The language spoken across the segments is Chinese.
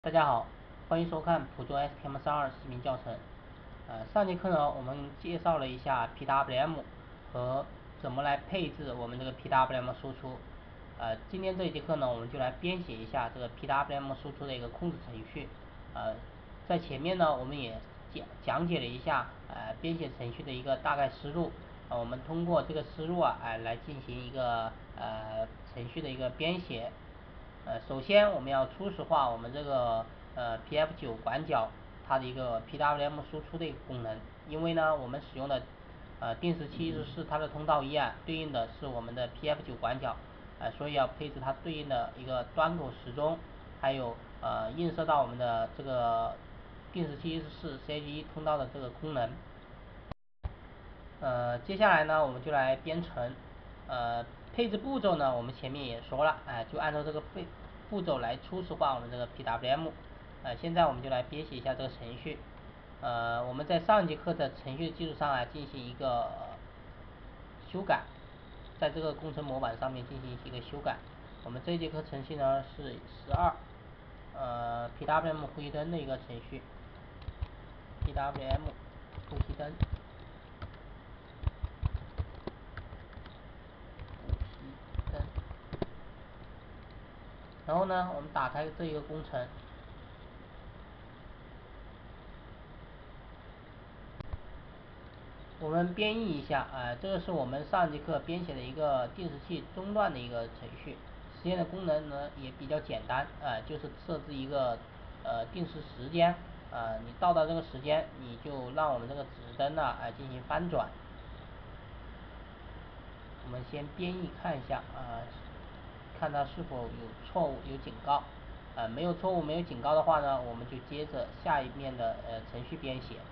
大家好，欢迎收看普州 STM32视频教程。上节课呢，我们介绍了一下 PWM 和怎么来配置我们这个 PWM 输出。今天这一节课呢，我们就来编写一下这个 PWM 输出的一个控制程序。在前面呢，我们也讲解了一下编写程序的一个大概思路。我们通过这个思路来进行一个程序的一个编写。首先我们要初始化我们这个PF9 管角它的一个 PWM 输出的一个功能，因为呢我们使用的定时器114它的通道一对应的是我们的 PF9 管角，所以要配置它对应的一个端口时钟，还有映射到我们的这个定时器114 CH1 通道的这个功能。接下来呢，我们就来编程。配置步骤呢，我们前面也说了，就按照这个步骤来初始化我们这个 PWM。现在我们就来编写一下这个程序。我们在上一节课的程序的基础上进行一个修改，在这个工程模板上面进行一个修改。我们这一节课程序呢是12，PWM 呼吸灯的一个程序，PWM 呼吸灯。然后呢，我们打开这一个工程，我们编译一下，这个是我们上节课编写的一个定时器中断的一个程序。实现的功能呢也比较简单，就是设置一个定时时间，你到达这个时间，你就让我们这个指示灯呢进行翻转。我们先编译看一下，看它是否有错误有警告。没有错误没有警告的话呢，我们就接着下一面的程序编写。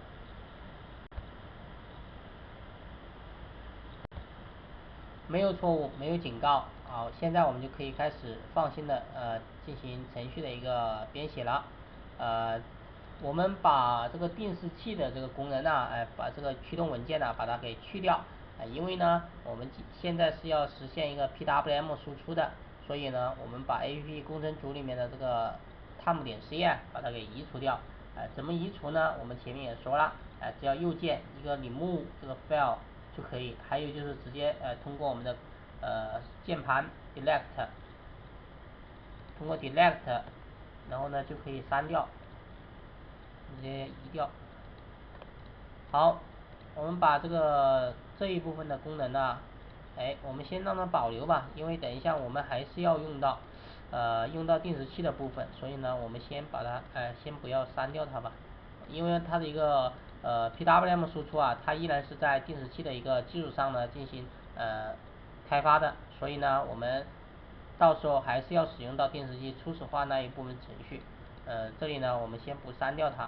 没有错误，没有警告。好，现在我们就可以开始放心的进行程序的一个编写了。我们把这个定时器的这个功能把这个驱动文件把它给去掉。因为呢，我们现在是要实现一个 PWM 输出的，所以呢，我们把 APP 工程组里面的这个 time.c 把它给移除掉。怎么移除呢？我们前面也说了，只要右键一个 remove 这个 file 就可以。还有就是直接通过我们的键盘 delete， 通过 delete， 然后呢就可以删掉，直接移掉。好，我们把这一部分的功能呢，我们先让它保留吧，因为等一下我们还是要用到定时器的部分，所以呢我们先把它先不要删掉它吧，因为它的一个PWM 输出它依然是在定时器的一个基础上呢进行开发的，所以呢我们到时候还是要使用到定时器初始化那一部分程序。这里呢我们先不删掉它，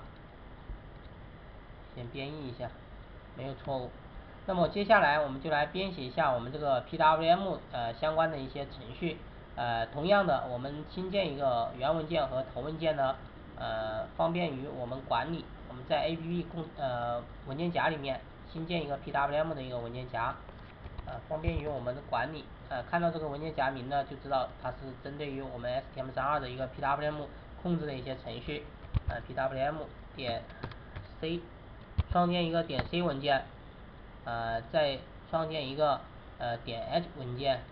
先编译一下，没有错误。那么接下来我们就来编写一下我们这个 PWM 相关的一些程序。同样的，我们新建一个源文件和头文件呢，方便于我们管理。我们在 APP 文件夹里面新建一个 PWM 的一个文件夹，方便于我们的管理。看到这个文件夹名呢，就知道它是针对于我们 STM32的一个 PWM 控制的一些程序。PWM 点 C。创建一个点 C 文件，再创建一个点 H 文件，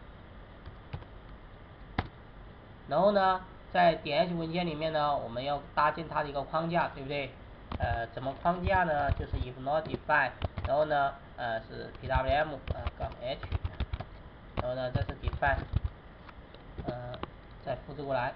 然后呢，在点 H 文件里面呢，我们要搭建它的一个框架，对不对？怎么框架呢？就是 if not define， 然后呢，是 PWM H， 然后呢，这是 define， 再复制过来，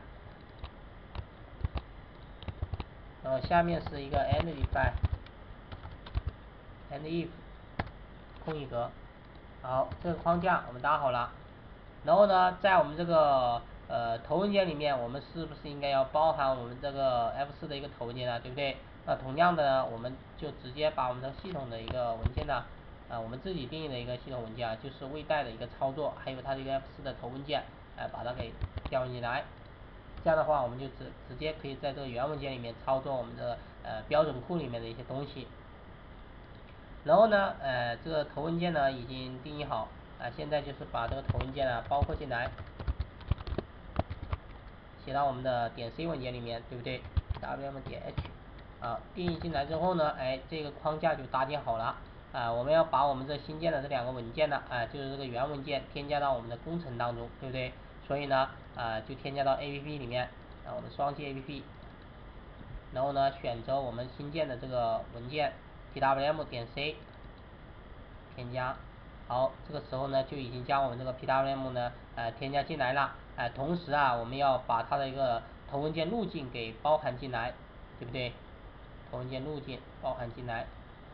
然后下面是一个 end define。and if 空一格。好，这个框架我们搭好了。然后呢，在我们这个头文件里面，我们是不是应该要包含我们这个 F4的一个头文件呢？对不对？那同样的呢，我们就直接把我们的系统的一个文件呢，我们自己定义的一个系统文件就是未带的一个操作，还有它的一个 F4的头文件，把它给调进来。这样的话，我们就直接可以在这个源文件里面操作我们的标准库里面的一些东西。然后呢，这个头文件呢已经定义好，现在就是把这个头文件包括进来。 写到我们的点 C 文件里面，对不对 ？wm 点 h， 定义进来之后呢，这个框架就搭建好了。我们要把我们这新建的这2个文件呢，就是这个原文件添加到我们的工程当中，对不对？所以呢，就添加到 app 里面，我们双击 app， 然后呢，选择我们新建的这个文件 pwm 点 c， 添加。好，这个时候呢，就已经将我们这个 pwm 呢，添加进来了。同时我们要把它的一个头文件路径给包含进来，对不对？头文件路径包含进来。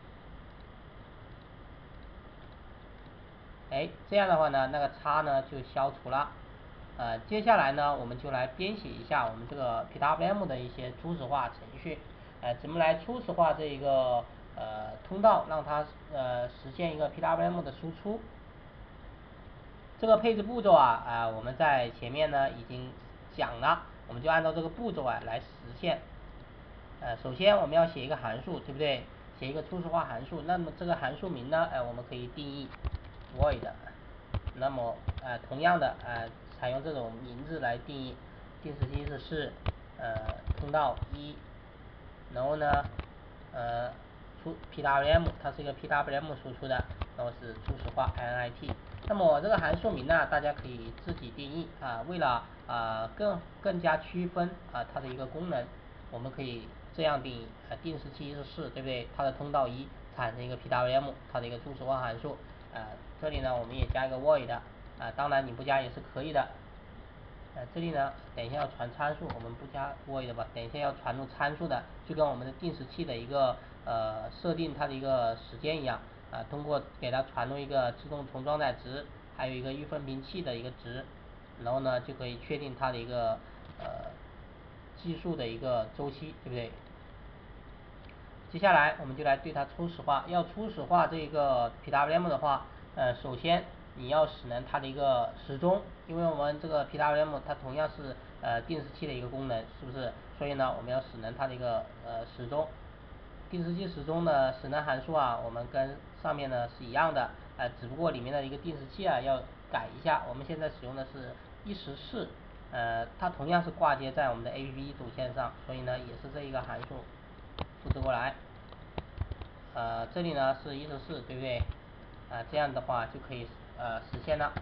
这样的话呢，那个叉呢就消除了。接下来呢，我们就来编写一下我们这个 pwm 的一些初始化程序。怎么来初始化这一个通道，让它实现一个 pwm 的输出。这个配置步骤我们在前面呢已经讲了，我们就按照这个步骤来实现。首先我们要写一个函数，对不对？写一个初始化函数。那么这个函数名呢，我们可以定义 void。那么同样的采用这种名字来定义，定时器是通道1，然后呢出 pwm， 它是一个 pwm 输出的，然后是初始化 init。那么这个函数名呢，大家可以自己定义为了更加区分它的一个功能，我们可以这样定义定时器114，对不对？它的通道1产生一个 pwm， 它的一个初始化函数。这里呢我们也加一个 void， 当然你不加也是可以的。这里呢等一下要传参数，我们不加 void 吧，等一下要传入参数的，就跟我们的定时器的一个设定它的一个时间一样，通过给它传入一个自动重装载值，还有一个预分频器的一个值，然后呢就可以确定它的一个计数的一个周期，对不对？接下来我们就来对它初始化。要初始化这个 pwm 的话，首先你要使能它的一个时钟，因为我们这个 pwm 它同样是定时器的一个功能，是不是？所以呢，我们要使能它的一个时钟。定时器时钟的使能函数我们跟上面呢是一样的，只不过里面的一个定时器要改一下。我们现在使用的是114，它同样是挂接在我们的 app 主线上，所以呢也是这一个函数。复制过来，这里呢是114，对不对？这样的话就可以实现了。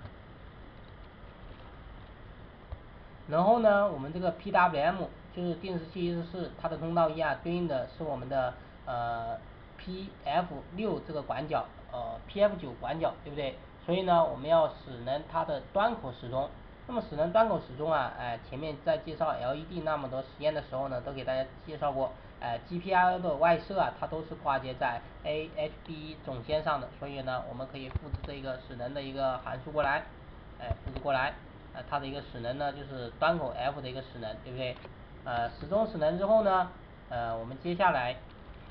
然后呢，我们这个 pwm 就是定时器114，它的通道1对应的是我们的pf6这个管角，pf9管角，对不对？所以呢，我们要使能它的端口时钟。那么使能端口时钟前面在介绍 LED 那么多实验的时候呢，都给大家介绍过，GPIO 的外设它都是挂接在 AHB 总线上的，所以呢，我们可以复制这个使能的一个函数过来，复制过来，它的一个使能呢就是端口 F 的一个使能，对不对？时钟使能之后呢，我们接下来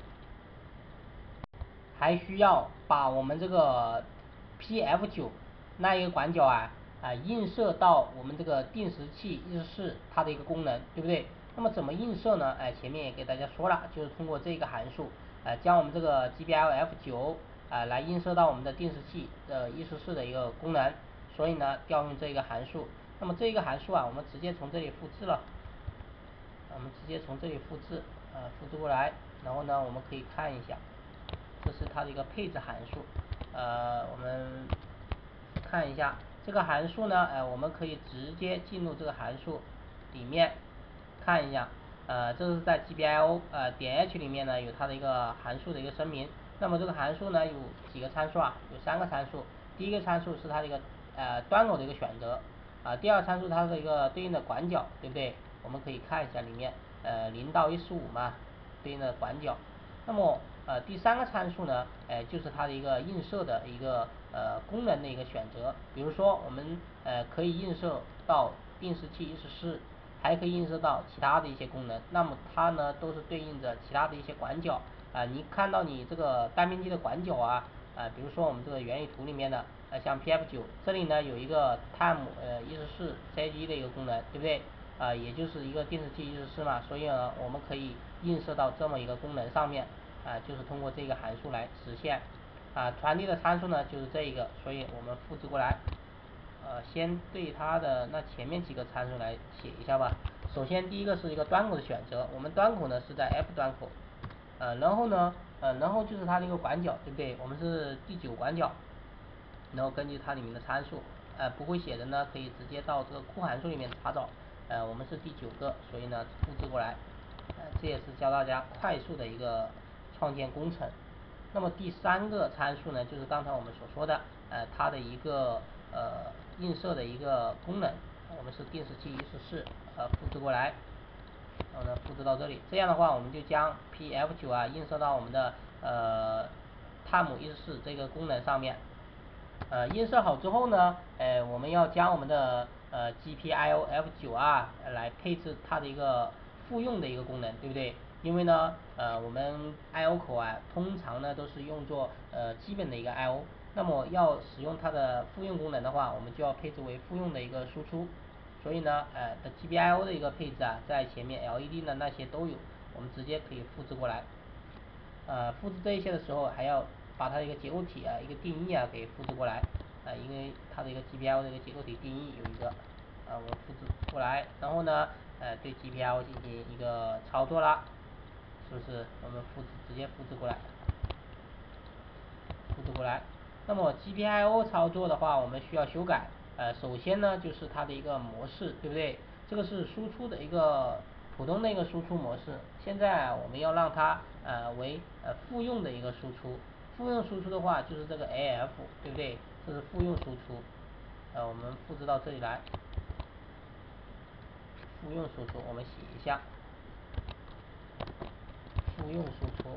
还需要把我们这个 pf9那一个管角映射到我们这个定时器114它的一个功能，对不对？那么怎么映射呢？前面也给大家说了，就是通过这个函数，将我们这个 GBLF9来映射到我们的定时器114的一个功能，所以呢调用这个函数。那么这个函数我们直接从这里复制了，复制过来，然后呢我们可以看一下，这是它的一个配置函数。我们看一下这个函数呢，我们可以直接进入这个函数里面看一下，这是在 GPIO点 H 里面呢有它的一个函数的一个声明。那么这个函数呢有几个参数有3个参数。第一个参数是它的一个端口的一个选择，第二参数它的一个对应的管角，对不对？我们可以看一下里面0到115嘛，对应的管角。那么第3个参数呢，就是它的一个映射的一个功能的一个选择。比如说我们可以映射到定时器114，还可以映射到其他的一些功能。那么它呢都是对应着其他的一些管角你看到你这个单边机的管角比如说我们这个原理图里面的像 pf9这里呢有一个 time 114CG 的一个功能，对不对？也就是一个定时器114嘛，所以呢我们可以映射到这么一个功能上面，就是通过这个函数来实现。传递的参数呢就是这一个，所以我们复制过来，先对它的那前面几个参数来写一下吧。 首先第一个是一个端口的选择，我们端口呢是在 F 端口，然后呢，然后就是它的一个管角，对不对？我们是第9管角，然后根据它里面的参数，不会写的呢可以直接到这个库函数里面查找，我们是第9个，所以呢复制过来，这也是教大家快速的一个创建工程。那么第3个参数呢，就是刚才我们所说的，它的一个映射的一个功能，我们是定时器144，复制过来，然后呢复制到这里，这样的话我们就将 PF9 啊映射到我们的TIME144这个功能上面。映射好之后呢，我们要将我们的GPIO F9 啊来配置它的一个复用的一个功能，对不对？因为呢，我们 I/O 口啊，通常呢都是用作基本的一个 I/O，那么要使用它的复用功能的话，我们就要配置为复用的一个输出。所以呢，GPIO 的一个配置啊，在前面 LED 的那些都有，我们直接可以复制过来。复制这一些的时候，还要把它的一个结构体啊，一个定义啊给复制过来，因为它的一个 GPIO 的一个结构体定义有一个，我复制过来，然后呢，对 GPIO 进行一个操作啦，是不是？我们直接复制过来，那么 GPIO 操作的话，我们需要修改，首先呢就是它的一个模式，对不对？这个是输出的一个普通的一个输出模式，现在我们要让它为复用的一个输出，复用输出的话就是这个 AF， 对不对？这是复用输出，我们复制到这里来，复用输出我们写一下，复用输出。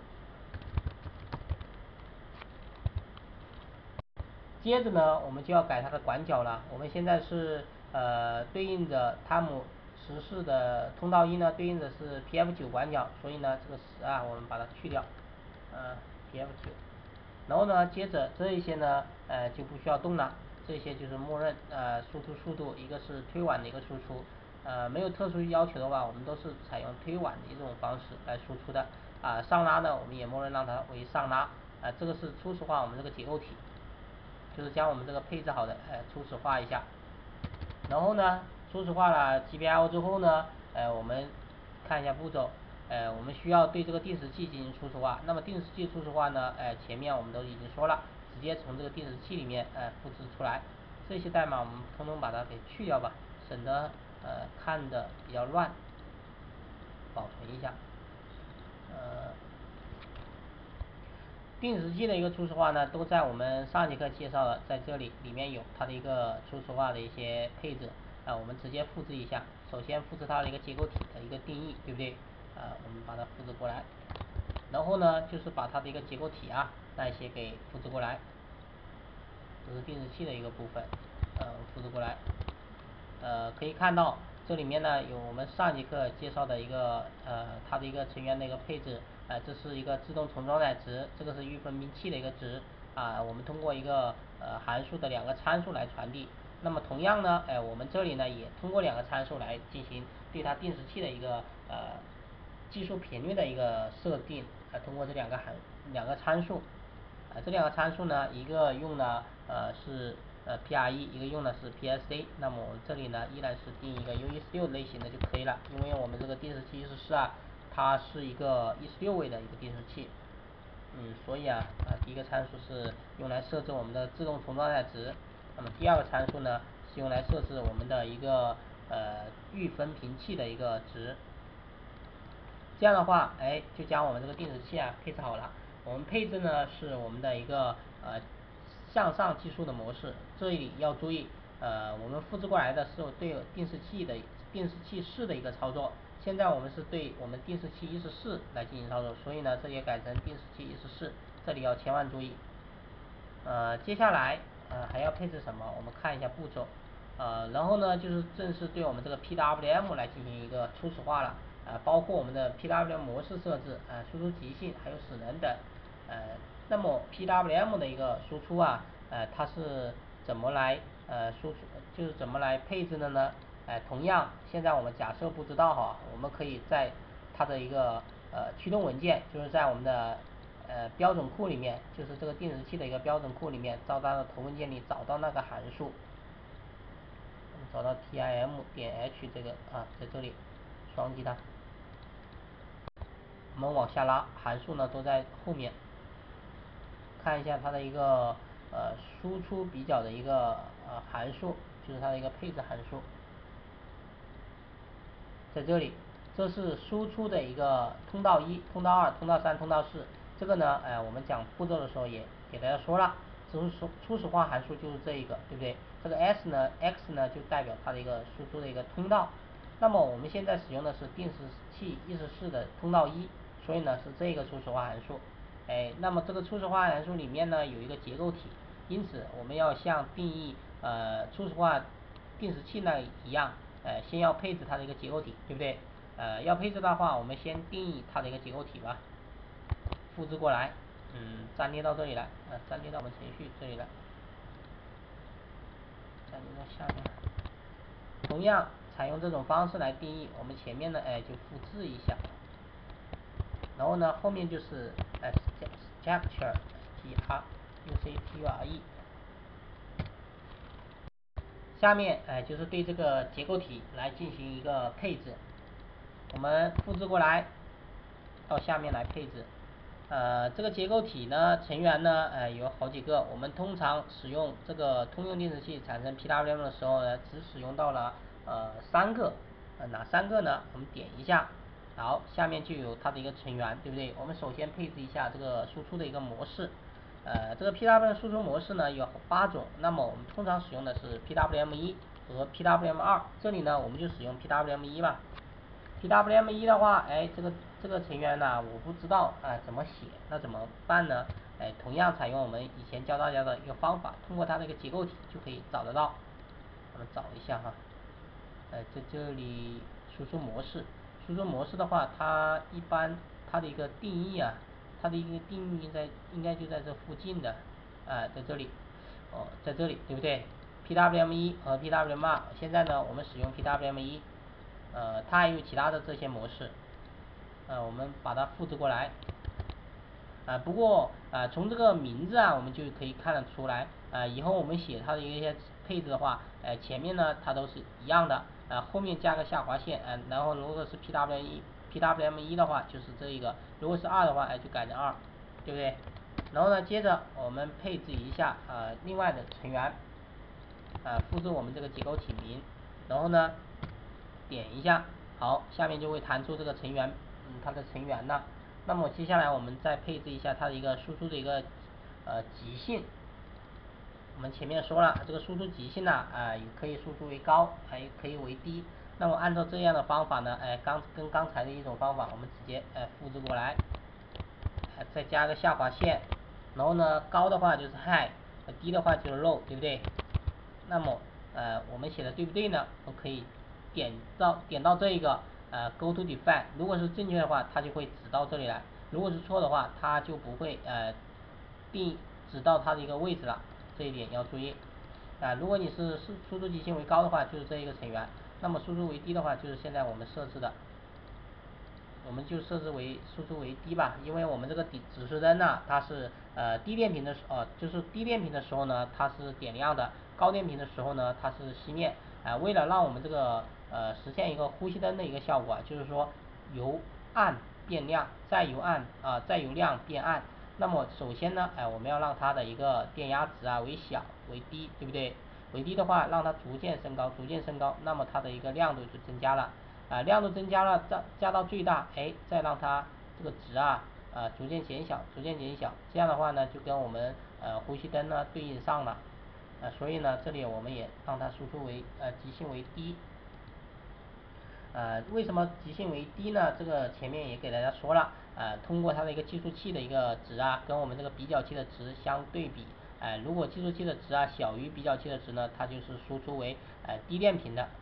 接着呢，我们就要改它的管角了。我们现在是对应着TIME14的通道1呢，对应的是 PF9 管角，所以呢这个10啊，我们把它去掉，PF9。然后呢，接着这一些呢，就不需要动了，这些就是默认输出速度，一个是推挽的一个输出，没有特殊要求的话，我们都是采用推挽的一种方式来输出的。上拉呢，我们也默认让它为上拉，这个是初始化我们这个结构体。就是将我们这个配置好的，初始化一下，然后呢，初始化了 GPIO 之后呢，我们看一下步骤，我们需要对这个定时器进行初始化。那么定时器初始化呢，前面我们都已经说了，直接从这个定时器里面复制出来。这些代码我们通通把它给去掉吧，省得看的比较乱，保存一下。定时器的一个初始化呢，都在我们上节课介绍的，在这里里面有它的一个初始化的一些配置，我们直接复制一下。首先复制它的一个结构体的一个定义，对不对？我们把它复制过来，然后呢，就是把它的一个结构体啊那些给复制过来，这是定时器的一个部分，复制过来。可以看到这里面呢有我们上节课介绍的一个它的一个成员的一个配置，这是一个自动重装载值，这个是预分频器的一个值，我们通过一个函数的2个参数来传递。那么同样呢，我们这里呢也通过2个参数来进行对它定时器的一个计数频率的一个设定，通过这2个参数，这2个参数呢，一个用的是PRE，一个用的是 PSA， 那么我们这里呢依然是定一个 U146 类型的就可以了，因为我们这个定时器144啊，它是一个16位的一个定时器，所以第一个参数是用来设置我们的自动重装载值，那么第2个参数呢是用来设置我们的一个预分频器的一个值。这样的话，就将我们这个定时器配置好了。我们配置呢是我们的一个向上计数的模式，这里要注意，我们复制过来的是对定时器4的一个操作，现在我们是对我们定时器144来进行操作，所以呢这也改成定时器144，这里要千万注意。接下来还要配置什么？我们看一下步骤。然后呢就是正式对我们这个 PWM 来进行一个初始化了，包括我们的 PWM 模式设置，输出极性还有使能等。那么 PWM 的一个输出它是怎么来输出，就是怎么来配置的呢？同样现在我们假设不知道我们可以在它的一个驱动文件，就是在我们的标准库里面，就是这个定时器的一个标准库里面，到它的头文件里找到那个函数，找到 tim.h 这个在这里， 双击它。我们往下拉，函数呢都在后面。看一下它的一个输出比较的一个函数，就是它的一个配置函数，在这里，这是输出的一个通道1、通道2、通道3、通道4。这个呢，我们讲步骤的时候也给大家说了，初始化函数就是这一个，对不对？这个 x 呢就代表它的一个输出的一个通道。那么我们现在使用的是定时器意识式的通道1，所以呢是这个初始化函数。那么这个初始化函数里面呢有一个结构体，因此我们要像定义初始化定时器那一样，先要配置它的一个结构体，对不对？要配置的话，我们先定义它的一个结构体吧，复制过来，粘贴到这里来，粘贴到我们程序这里来，粘贴到下面来。同样采用这种方式来定义，我们前面呢就复制一下，然后呢后面就是 structure structure，下面就是对这个结构体来进行一个配置。我们复制过来到下面来配置。这个结构体呢成员呢有好几个，我们通常使用这个通用定时器产生 PWM 的时候呢，只使用到了3个。哪3个呢？我们点一下，好，下面就有它的一个成员，对不对？我们首先配置一下这个输出的一个模式。这个 PWM 输出模式呢有8种，那么我们通常使用的是 PWM1 和 PWM2，这里呢我们就使用 PWM1 吧。PWM1 的话，这个成员呢我不知道怎么写，那怎么办呢？同样采用我们以前教大家的一个方法，通过它的一个结构体就可以找得到。我们找一下哈，在这里输出模式，输出模式的话，它一般它的一个定义它的一个定义应该就在这附近的，在这里，在这里对不对？PWM1 和 PWM2，现在呢我们使用 PWM1，它还有其他的这些模式，我们把它复制过来。不过从这个名字我们就可以看得出来，以后我们写它的一些配置的话，前面呢它都是一样的，后面加个下划线，然后如果是 PWM1 的话就是这一个，如果是2的话，就改成2，对不对？然后呢，接着我们配置一下另外的成员，复制我们这个结构体名，然后呢点一下，好，下面就会弹出这个成员，它的成员呢。那么接下来我们再配置一下它的一个输出的一个极性。我们前面说了，这个输出极性呢，也可以输出为高，也可以为低。那么按照这样的方法呢，跟刚才的一种方法，我们直接复制过来，再加个下划线，然后呢高的话就是 high，低的话就是 low， 对不对？那么我们写的对不对呢？都可以点到这一个go to define， 如果是正确的话，它就会指到这里来；如果是错的话，它就不会指到它的一个位置了。这一点要注意。如果你是输出极性为高的话，就是这一个成员；那么输出为低的话，就是现在我们设置的。我们就设置为输出为低吧，因为我们这个指示灯呢，它是低电平的就是低电平的时候呢，它是点亮的；高电平的时候呢，它是熄灭。为了让我们这个实现一个呼吸灯的一个效果，就是说由暗变亮，再由再由亮变暗。那么首先呢，我们要让它的一个电压值为小为低，对不对？为低的话，让它逐渐升高，逐渐升高，那么它的一个亮度就增加了。亮度增加了，加到最大，再让它这个值逐渐减小，逐渐减小，这样的话呢，就跟我们呼吸灯呢对应上了。所以呢，这里我们也让它输出为极性为低。为什么极性为低呢？这个前面也给大家说了，通过它的一个计数器的一个值跟我们这个比较器的值相对比，如果计数器的值小于比较器的值呢，它就是输出为低电平的。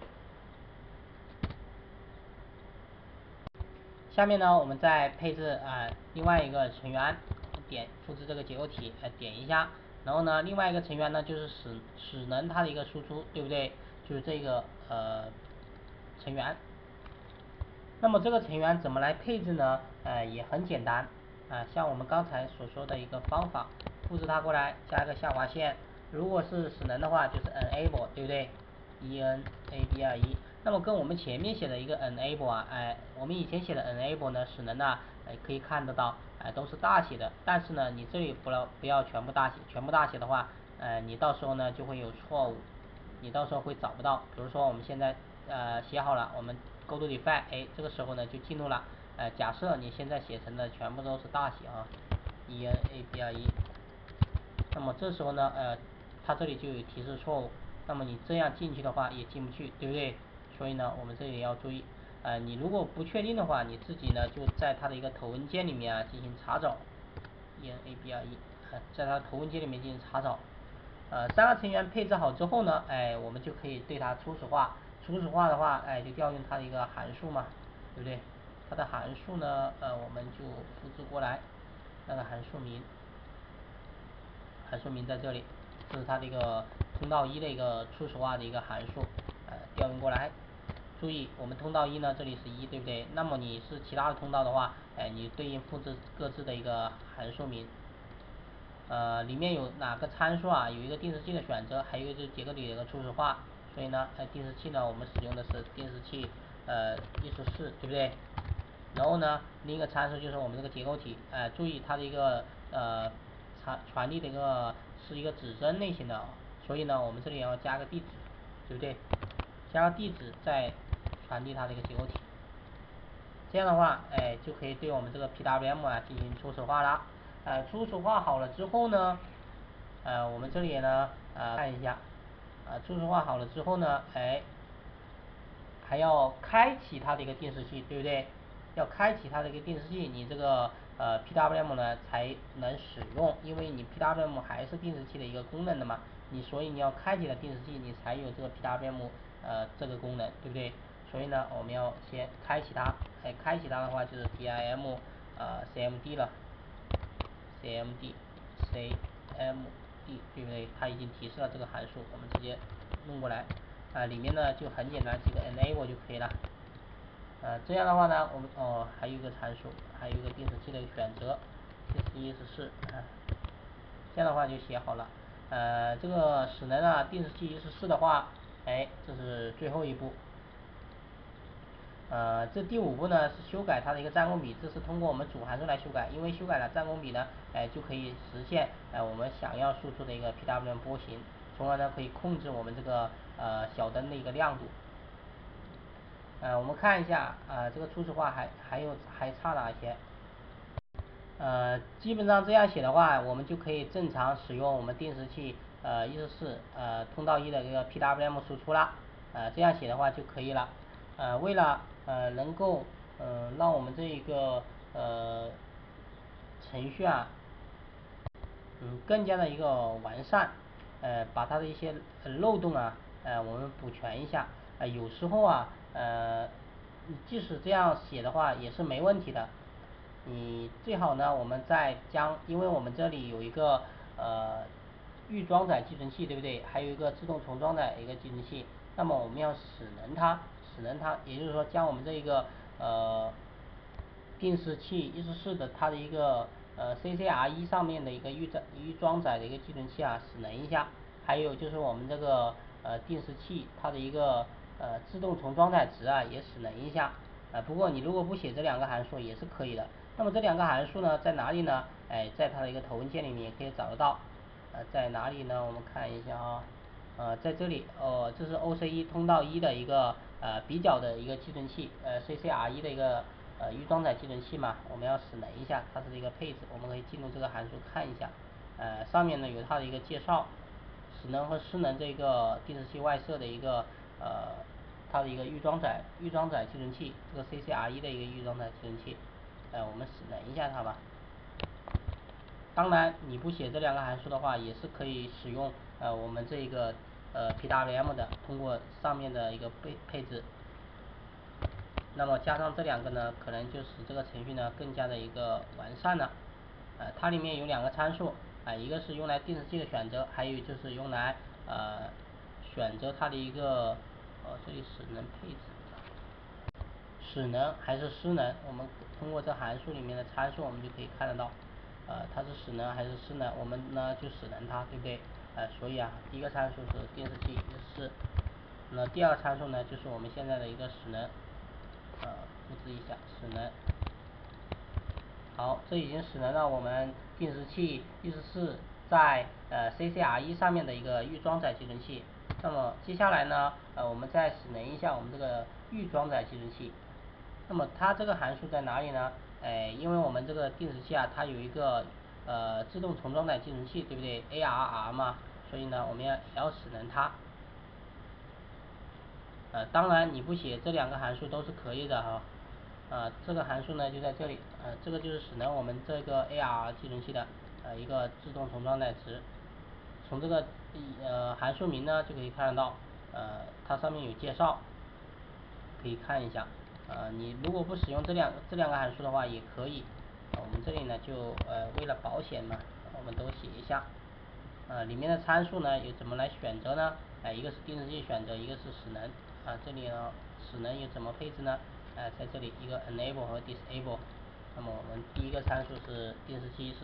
下面呢，我们再配置另外一个成员，点复制这个结构体，点一下，然后呢，另外一个成员呢就是使能它的一个输出，对不对？就是这个成员。那么这个成员怎么来配置呢？也很简单，像我们刚才所说的一个方法，复制它过来，加一个下划线。如果是使能的话，就是 enable， 对不对？enable。 那么跟我们前面写的一个 enable 啊，我们以前写的 enable 呢，使能呢，可以看得到，都是大写的。但是呢，你这里不要全部大写，全部大写的话，你到时候呢就会有错误，你到时候会找不到。比如说我们现在写好了，我们 go to define，这个时候呢就进入了，假设你现在写成的全部都是大写啊，enable，那么这时候呢，它这里就有提示错误，那么你这样进去的话也进不去，对不对？所以呢，我们这里要注意，你如果不确定的话，你自己呢就在它的一个头文件里面啊进行查找，enable，在它头文件里面进行查找，三个成员配置好之后呢，我们就可以对它初始化，初始化的话，就调用它的一个函数嘛，对不对？它的函数呢，我们就复制过来，那个函数名。在这里，这是它的一个通道一的一个初始化的一个函数，调用过来。注意，我们通道一呢，这里是1，对不对？那么你是其他的通道的话，你对应复制各自的一个函数名。里面有哪个参数啊？有一个定时器的选择，还有一个就是结构体的一个初始化。所以呢，定时器呢，我们使用的是定时器114，对不对？然后呢，另一个参数就是我们这个结构体，注意它的一个传递的是一个指针类型的，所以呢，我们这里要加个地址，对不对？加个地址再传递它的一个结构体，这样的话，就可以对我们这个 PWM 啊进行初始化啦。初始化好了之后呢，我们这里呢，看一下，初始化好了之后呢，还要开启它的一个定时器，对不对？要开启它的一个定时器，你这个PWM 呢才能使用，因为你 PWM 还是定时器的一个功能的嘛，所以你要开启了定时器，你才有这个 PWM 这个功能，对不对？所以呢，我们要先开启它，开启它的话就是 dim cmd 了，cmd，对不对？它已经提示了这个函数，我们直接弄过来，里面呢就很简单，几个 enable 就可以了。这样的话呢，我们还有一个参数，还有一个定时器的选择，定时114，这样的话就写好了。这个使能啊，定时器114的话，这是最后一步。这第5步呢是修改它的一个占空比，这是通过我们主函数来修改，因为修改了占空比呢，就可以实现我们想要输出的一个 PWM 波形，从而呢可以控制我们这个小灯的一个亮度。我们看一下这个初始化还差哪些？基本上这样写的话，我们就可以正常使用我们定时器114通道1的一个 PWM 输出啦。这样写的话就可以了。为了能够让我们这一个程序啊更加的一个完善，把它的一些漏洞啊我们补全一下。有时候啊即使这样写的话也是没问题的。你最好呢，我们再因为我们这里有一个预装载寄存器，对不对？还有一个自动重装载一个寄存器，那么我们要使能它，也就是说将我们这一个定时器114的它的一个CCR1上面的一个预装载的一个寄存器啊，使能一下。还有就是我们这个定时器它的一个自动重装载值啊，也使能一下。不过你如果不写这2个函数也是可以的。那么这2个函数呢，在哪里呢？在它的一个头文件里面也可以找得到。在哪里呢？我们看一下啊。在这里这是 OC1 通道1的一个比较的一个寄存器，CCR1的一个预装载寄存器嘛，我们要使能一下它是一个配置，我们可以进入这个函数看一下。上面呢有它的一个介绍，使能和失能这个定时器外设的一个它的一个预装载寄存器，这个 CCR1的一个预装载寄存器，我们使能一下它吧。当然你不写这2个函数的话，也是可以使用我们这个PWM 的，通过上面的一个配置。那么加上这2个呢，可能就使这个程序呢更加的一个完善了。它里面有2个参数，一个是用来定时器的选择，还有就是用来选择它的一个这里使能配置，使能还是失能，我们通过这函数里面的参数，我们就可以看得到，它是使能还是失能，我们呢就使能它，对不对？所以啊，第一个参数是定时器114， 那第二个参数呢，就是我们现在的一个使能，复制一下使能。好，这已经使能了我们定时器144在CCR1上面的一个预装载集成器。那么接下来呢，我们再使能一下我们这个预装载集成器。那么它这个函数在哪里呢？因为我们这个定时器啊，它有一个自动重装载集成器，对不对 ？ARR 嘛，所以呢，我们要使能它。当然你不写这两个函数都是可以的哈。这个函数呢就在这里，这个就是使能我们这个 ARR 集成器的一个自动重装载值。从这个函数名呢就可以看得到，它上面有介绍，可以看一下。你如果不使用这两个函数的话也可以。我们这里呢就为了保险嘛，我们都写一下。里面的参数呢有怎么来选择呢？一个是定时器选择，一个是使能。这里呢使能有怎么配置呢？在这里一个 enable 和 disable。那么我们第一个参数是定时器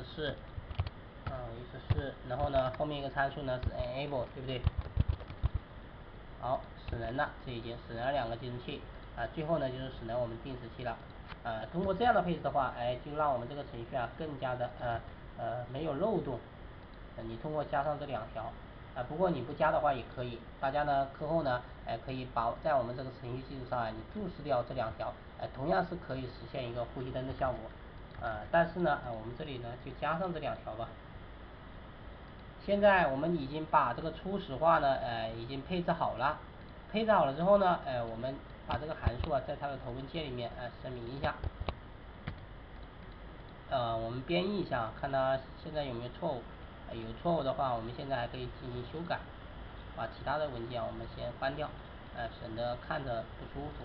144，然后呢后面一个参数呢是 enable， 对不对？好，使能了，这已经使能了两个集成器。最后呢就是使能我们定时器了。通过这样的配置的话，就让我们这个程序啊更加的没有漏洞。你通过加上这两条，不过你不加的话也可以。大家呢课后呢，可以把在我们这个程序基础上你注释掉这两条，同样是可以实现一个呼吸灯的效果。但是呢，我们这里呢就加上这两条吧。现在我们已经把这个初始化呢，已经配置好了。配置好了之后呢，我们把这个函数啊，在它的头文件里面声明一下。我们编译一下，看它现在有没有错误。有错误的话，我们现在还可以进行修改。把其他的文件我们先关掉，省得看着不舒服。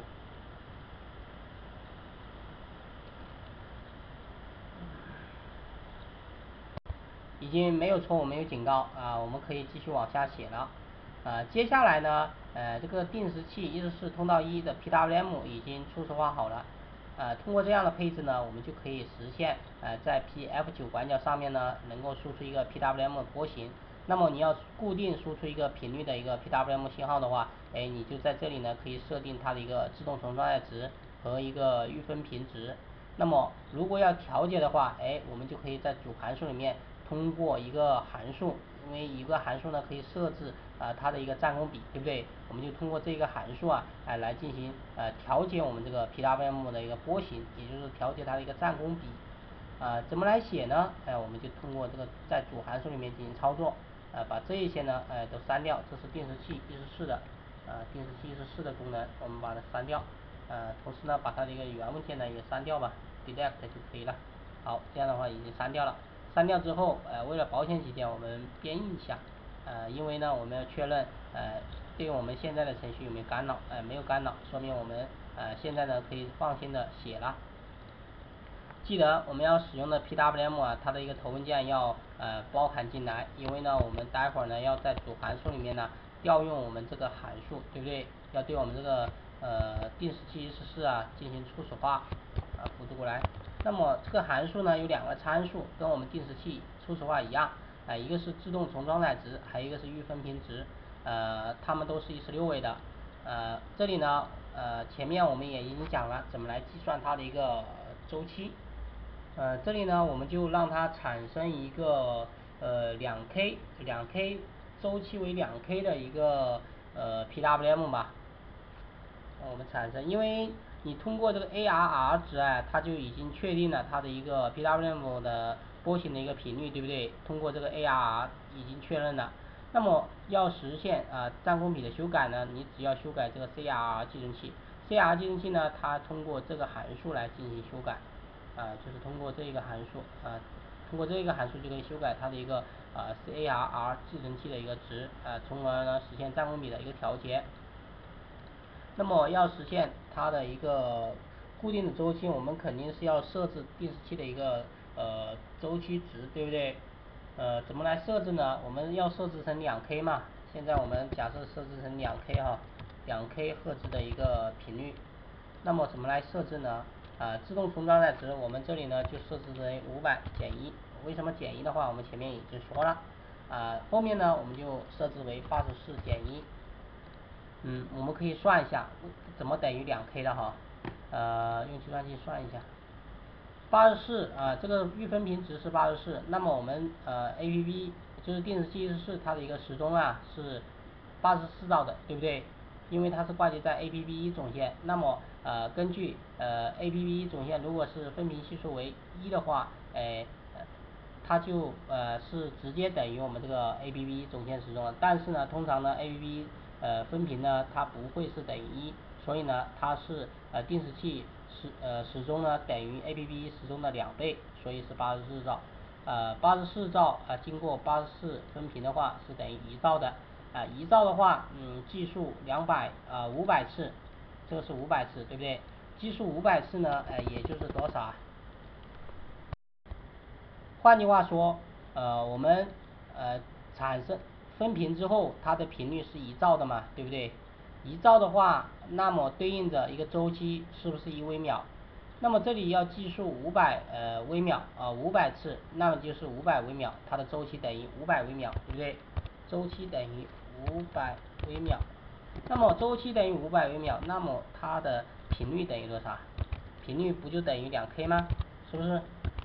已经没有错误，没有警告我们可以继续往下写了。接下来呢，这个定时器144通道1的 PWM 已经初始化好了。通过这样的配置呢，我们就可以实现在 PF9 管角上面呢，能够输出一个 PWM 波形。那么你要固定输出一个频率的一个 PWM 信号的话，你就在这里呢可以设定它的一个自动重装载值和一个预分频值。那么如果要调节的话，我们就可以在主函数里面通过一个函数，因为一个函数呢可以设置它的一个占功比，对不对？我们就通过这个函数来进行调节我们这个 PWM 的一个波形，也就是调节它的一个占功比。怎么来写呢？我们就通过这个在主函数里面进行操作，把这一些呢都删掉。这是定时器144的定时器144的功能，我们把它删掉。同时呢把它的一个原文件呢也删掉吧 ，delete 就可以了。好，这样的话已经删掉了。删掉之后，为了保险起见，我们编译一下。因为呢我们要确认对于我们现在的程序有没有干扰，没有干扰，说明我们现在呢可以放心的写了。记得我们要使用的 PWM 它的一个头文件要包含进来，因为呢我们待会儿呢要在主函数里面呢调用我们这个函数，对不对？要对我们这个定时器144进行初始化。复制过来。那么这个函数呢有两个参数，跟我们定时器初始化一样，一个是自动重装载值，还有一个是预分频值，它们都是16位的。这里呢前面我们也已经讲了怎么来计算它的一个周期。这里呢我们就让它产生一个2K 周期为2K 的一个PWM 吧。我们产生，因为你通过这个 ARR 值它就已经确定了它的一个 PWM 的波形的一个频率，对不对？通过这个 ARR 已经确认了。那么要实现占功比的修改呢，你只要修改这个 CRR 计算器。CRR 计算器呢，它通过这个函数来进行修改，就是通过这一个函数，通过这一个函数就可以修改它的一个CARR 计算器的一个值，从而呢实现占功比的一个调节。那么要实现它的一个固定的周期，我们肯定是要设置定时器的一个周期值，对不对？怎么来设置呢？我们要设置成2K 嘛。现在我们假设设置成2K 2K 赫兹的一个频率。那么怎么来设置呢？自动重装载值我们这里呢就设置为500减1。为什么减1的话，我们前面已经说了。后面呢我们就设置为84减1。 我们可以算一下怎么等于2K 的哈，用计算器算一下。84啊，这个预分频值是84，那么我们APB 就是定时器是它的一个时钟啊是84兆的，对不对？因为它是挂接在 APB1 总线，那么根据APB1 总线如果是分频系数为1的话，它就是直接等于我们这个 APB 总线时钟了。但是呢，通常呢 APB 分频呢它不会是等于1，所以呢它是定时器时钟呢等于 APB 时钟的2倍，所以是84兆。84兆经过84分频的话是等于1兆的。1兆的话，计数500次，这个是500次，对不对？计数500次呢，也就是多少啊？换句话说，我们产生分频之后，它的频率是1兆的嘛，对不对？1兆的话，那么对应着一个周期是不是1微秒？那么这里要计数500微秒500次，那么就是500微秒，它的周期等于500微秒，对不对？周期等于500微秒。那么周期等于500微秒，那么它的频率等于多少？频率不就等于2K 吗？是不是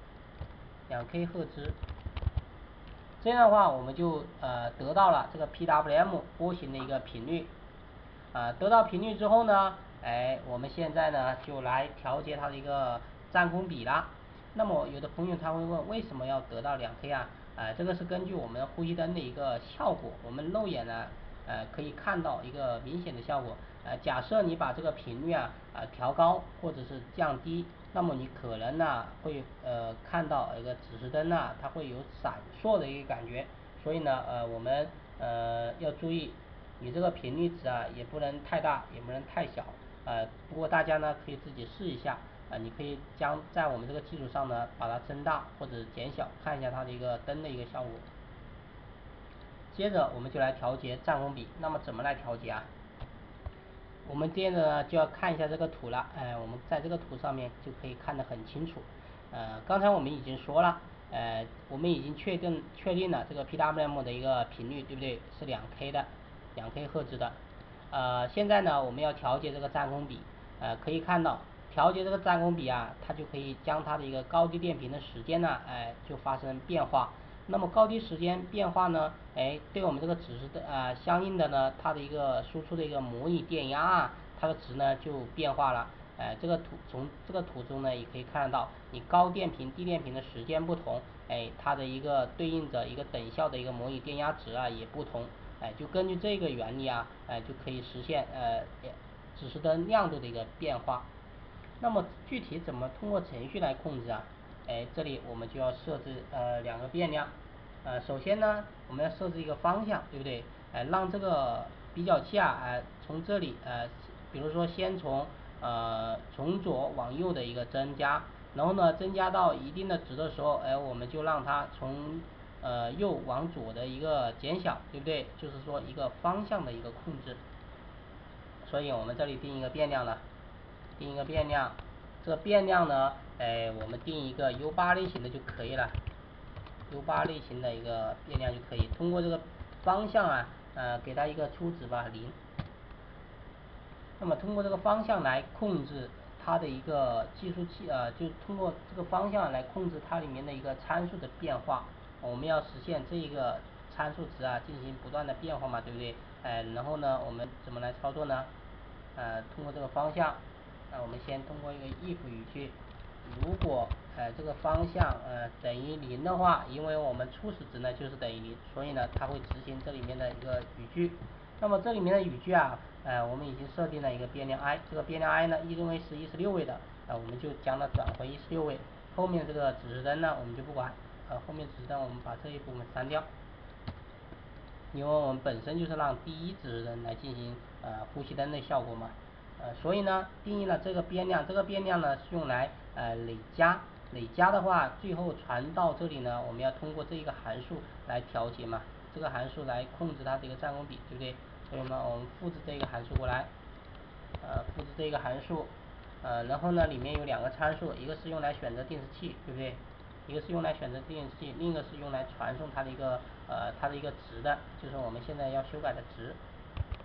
？2K 赫兹。这样的话，我们就得到了这个 PWM 波形的一个频率。得到频率之后呢，我们现在呢就来调节它的一个占空比啦。那么有的朋友他会问，为什么要得到2K 啊？这个是根据我们呼吸灯的一个效果，我们肉眼呢可以看到一个明显的效果。假设你把这个频率调高或者是降低，那么你可能呢会看到一个指示灯它会有闪烁的一个感觉。所以呢我们要注意，你这个频率值也不能太大，也不能太小。不过大家呢可以自己试一下。你可以在我们这个基础上呢把它增大或者减小，看一下它的一个灯的一个效果。接着我们就来调节占空比。那么怎么来调节啊？我们接着呢就要看一下这个图了。我们在这个图上面就可以看得很清楚。刚才我们已经说了，我们已经确定了这个 PWM 的一个频率，对不对？是2K 的，2K 赫兹的。现在呢我们要调节这个占空比。可以看到调节这个占空比它就可以将它的一个高低电平的时间呢，就发生变化。那么高低时间变化呢，对我们这个指示的相应的呢，它的一个输出的一个模拟电压它的值呢就变化了。从这个图中呢也可以看得到，你高电平、低电平的时间不同，它的一个对应着一个等效的一个模拟电压值也不同。就根据这个原理就可以实现指示灯亮度的一个变化。那么具体怎么通过程序来控制啊？这里我们就要设置2个变量。首先呢，我们要设置一个方向，对不对？让这个比较器从这里比如说先从左往右的一个增加，然后呢增加到一定的值的时候，我们就让它从右往左的一个减小，对不对？就是说一个方向的一个控制。所以我们这里定一个变量了，定一个变量。这个变量呢，我们定一个 U8 类型的就可以了。U8 类型的一个变量就可以通过这个方向给它一个初值吧0。那么通过这个方向来控制它的一个计数器就通过这个方向来控制它里面的一个参数的变化。我们要实现这一个参数值进行不断的变化嘛，对不对？然后呢我们怎么来操作呢？通过这个方向，我们先通过一个 if 语句，如果这个方向等于0的话，因为我们初始值呢就是等于0，所以呢它会执行这里面的一个语句。那么这里面的语句我们已经设定了一个变量 i， 这个变量 i 呢一认为是16位的，我们就将它转回16位。后面这个指示灯呢我们就不管，后面指示灯我们把这一部分删掉，因为我们本身就是让第一指示灯来进行呼吸灯的效果嘛。所以呢定义了这个变量，这个变量呢是用来累加的话，最后传到这里呢，我们要通过这一个函数来调节嘛，这个函数来控制它的一个占空比，对不对？所以呢我们复制这个函数过来，复制这个函数，然后呢里面有2个参数，一个是用来选择定时器，对不对？一个是用来选择定时器，另一个是用来传送它的一个值的，就是我们现在要修改的值。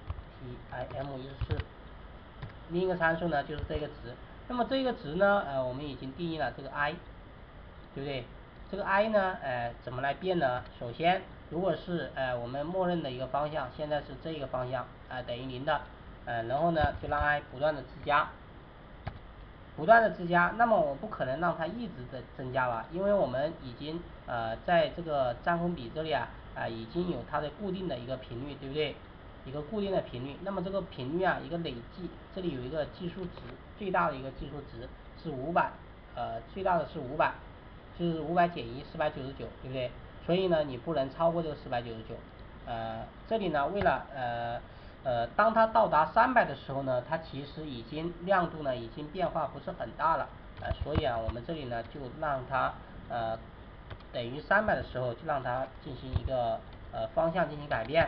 114，另一个参数呢就是这个值。那么这个值呢，我们已经定义了这个 i， 对不对？这个 i 呢，怎么来变呢？首先，如果是我们默认的一个方向，现在是这一个方向等于0的，然后呢就让 i 不断的增加，不断的增加，那么我不可能让它一直的增加吧，因为我们已经在这个占空比这里已经有它的固定的一个频率，对不对？一个固定的频率，那么这个频率一个累计，这里有一个计数值，最大的一个计数值是500，最大的是500，就是500减1，499，对不对？所以呢，你不能超过这个499。这里呢，为了当它到达300的时候呢，它其实已经亮度呢已经变化不是很大了，所以我们这里呢就让它等于300的时候，就让它进行一个方向进行改变，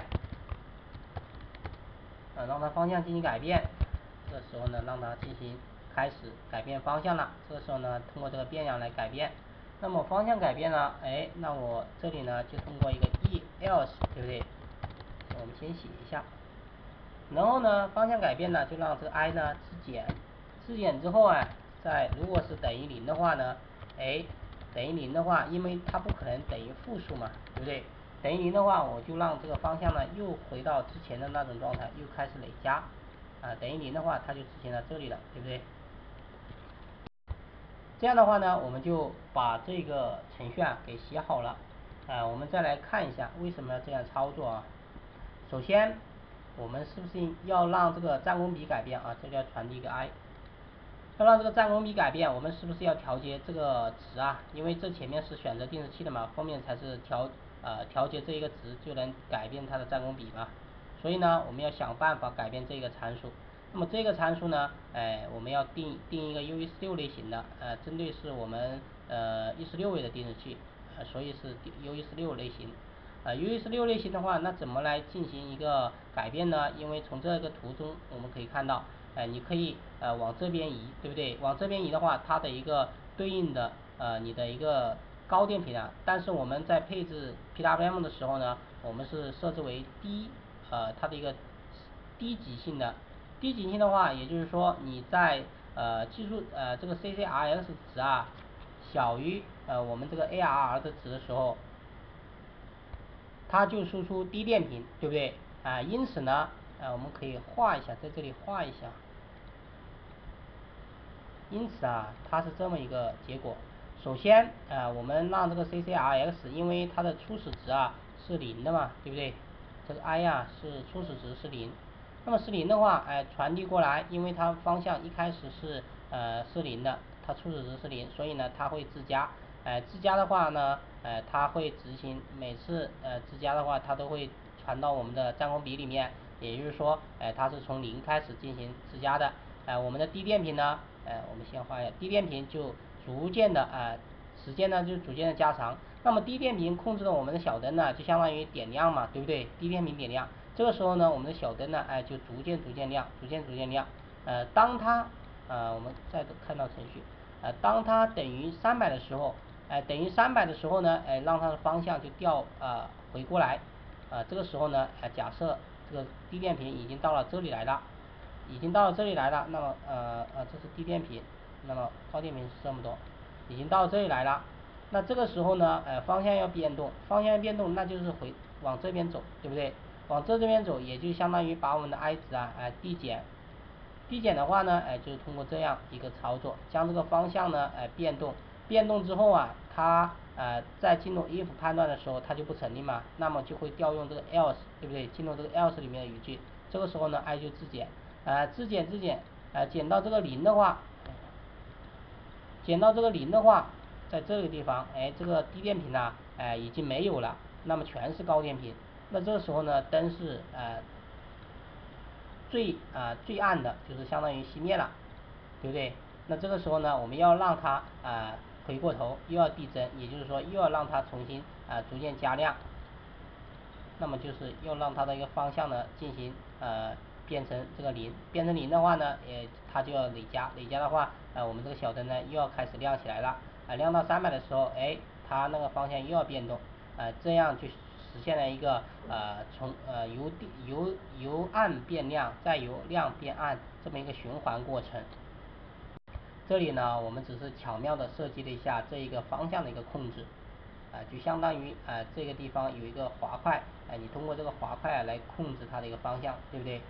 让它方向进行改变。这时候呢，让它进行开始改变方向了。这个时候呢，通过这个变量来改变。那么方向改变呢，那我这里呢就通过一个 else， 对不对？我们先写一下。然后呢，方向改变呢，就让这个 i 呢自减，自减之后如果是等于0的话呢，等于0的话，因为它不可能等于负数嘛，对不对？等于0的话，我就让这个方向呢又回到之前的那种状态，又开始累加，等于0的话，它就出现在这里了，对不对？这样的话呢，我们就把这个程序给写好了。我们再来看一下为什么要这样操作啊？首先，我们是不是要让这个占空比改变啊？这里要传递一个 i， 要让这个占空比改变，我们是不是要调节这个值啊？因为这前面是选择定时器的嘛，后面才是调节这一个值就能改变它的占空比嘛。所以呢，我们要想办法改变这个参数。那么这个参数呢，我们要定一个 U146类型的，针对是我们116位的定时器，所以是 U146类型。U146类型的话，那怎么来进行一个改变呢？因为从这个图中我们可以看到，你可以往这边移，对不对？往这边移的话，它的一个对应的你的一个高电频但是我们在配置 PWM 的时候呢，我们是设置为它的一个低极性的。低极性的话，也就是说你在这个 CCRX 值小于我们这个 ARR 的值的时候，它就输出低电频，对不对？因此呢，我们可以画一下，在这里画一下。因此它是这么一个结果。首先我们让这个 CCRX， 因为它的初始值是0的嘛，对不对？这个 i 是初始值是0，那么是0的话，传递过来，因为它方向一开始是0的，它初始值是0，所以呢它会自加，自加的话呢，它会执行每次自加的话，它都会传到我们的占空比里面，也就是说，它是从0开始进行自加的。我们的低电频呢，我们先画一下，低电频就逐渐的时间呢就逐渐的加长。那么低电频控制了我们的小灯呢，就相当于点亮嘛，对不对？低电频点亮，这个时候呢，我们的小灯呢，就逐渐亮，逐渐亮。当它我们再看到程序，当它等于300的时候，等于300的时候呢，让它的方向就回过来，这个时候呢，假设这个低电频已经到了这里来了，那么这是低电频，那么高电频是这么多，已经到这里来了。那这个时候呢，方向要变动，那就是往这边走，对不对？往这边走，也就相当于把我们的 i 值递减。递减的话呢，就是通过这样一个操作，将这个方向呢，变动之后它在进入 if 判断的时候，它就不成立嘛，那么就会调用这个 else， 对不对？进入这个 else 里面的语句，这个时候呢 i 就自减，减到这个0的话，在这个地方，这个低电频已经没有了，那么全是高电频，那这个时候呢，灯是最暗的，就是相当于熄灭了，对不对？那这个时候呢，我们要让它回过头，又要递增，也就是说又要让它重新逐渐加亮，那么就是要让它的一个方向呢进行变成这个0，变成0的话呢，它就要累加的话，我们这个小灯呢又要开始亮起来了，亮到300的时候，它那个方向又要变动，这样就实现了一个由暗变亮，再由亮变暗这么一个循环过程。这里呢，我们只是巧妙的设计了一下这一个方向的一个控制，就相当于这个地方有一个滑块，你通过这个滑块来控制它的一个方向，对不对？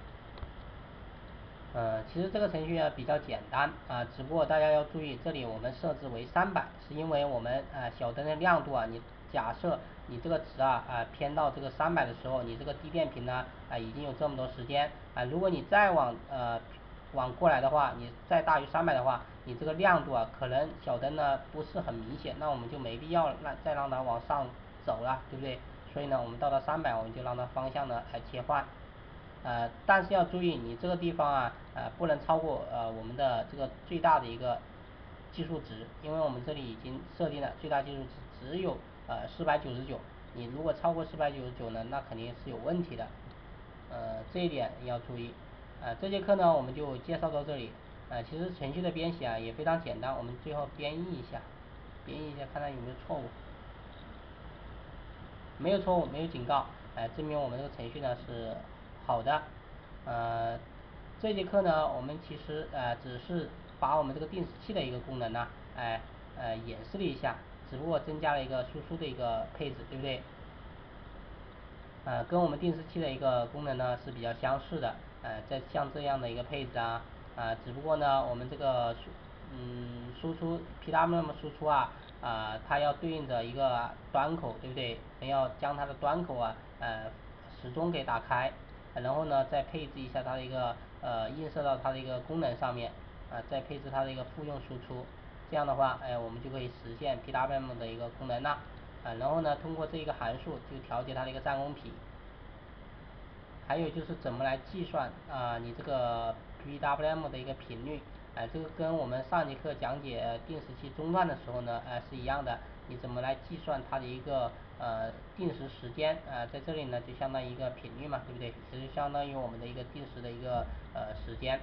其实这个程序比较简单只不过大家要注意，这里我们设置为300，是因为我们小灯的亮度你假设你这个值偏到这个300的时候，你这个低电平呢已经有这么多时间如果你再往过来的话，你再大于300的话，你这个亮度可能小灯呢不是很明显，那我们就没必要再让它往上走了，对不对？所以呢，我们到了300，我们就让它方向呢切换。但是要注意，你这个地方不能超过我们的这个最大的一个计数值，因为我们这里已经设定了最大计数值只有499，你如果超过499呢，那肯定是有问题的，这一点要注意。这节课呢我们就介绍到这里。其实程序的编写也非常简单，我们最后编译一下，看看有没有错误。没有错误，没有警告，证明我们这个程序呢是好的。这节课呢，我们其实只是把我们这个定时器的一个功能呢，演示了一下，只不过增加了一个输出的一个配置，对不对？跟我们定时器的一个功能呢是比较相似的，在像这样的一个配置只不过呢我们这个输出 PWM 输出它要对应着一个端口，对不对？要将它的端口时钟给打开，然后呢再配置一下它的一个映射到它的一个功能上面，再配置它的一个复用输出，这样的话我们就可以实现 PWM 的一个功能了。然后呢通过这一个函数就调节它的一个占功比。还有就是怎么来计算你这个 PWM 的一个频率，这个跟我们上节课讲解定时器中断的时候呢是一样的，你怎么来计算它的一个定时时间在这里呢就相当于一个频率嘛，对不对？其实相当于我们的一个定时的一个时间。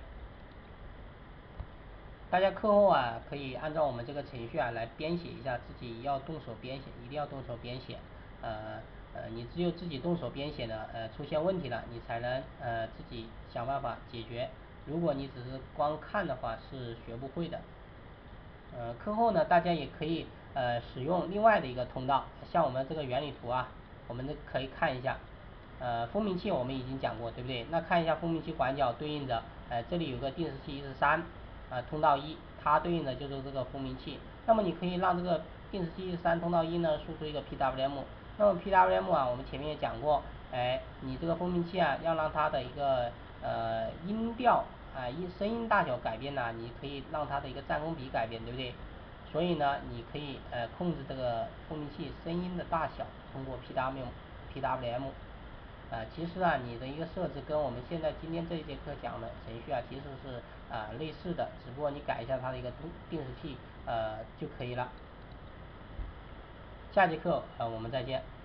大家课后可以按照我们这个程序来编写一下，自己要动手编写，一定要动手编写。你只有自己动手编写呢，出现问题了，你才能自己想办法解决。如果你只是光看的话，是学不会的。课后呢，大家也可以使用另外的一个通道，像我们这个原理图我们可以看一下。蜂鸣器我们已经讲过，对不对？那看一下蜂鸣器管角对应着，这里有个定时器143，通道1，它对应的就是这个蜂鸣器。那么你可以让这个定时器143通道1呢输出一个 PWM。那么 PWM 我们前面也讲过，你这个蜂鸣器要让它的一个音调声音大小改变呢，你可以让它的一个占功比改变，对不对？所以呢，你可以控制这个蜂鸣器声音的大小，通过 PWM。其实你的一个设置跟我们今天这一节课讲的程序其实是类似的，只不过你改一下它的一个定时器就可以了。下节课我们再见。